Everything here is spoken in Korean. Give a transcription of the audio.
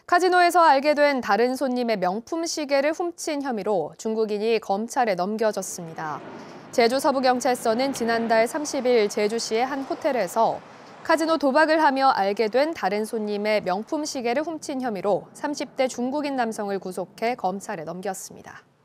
카지노에서 알게 된 다른 손님의 명품 시계를 훔친 혐의로 중국인이 검찰에 넘겨졌습니다. 제주 서부경찰서는 지난달 30일 제주시의 한 호텔에서 카지노 도박을 하며 알게 된 다른 손님의 명품 시계를 훔친 혐의로 30대 중국인 남성을 구속해 검찰에 넘겼습니다.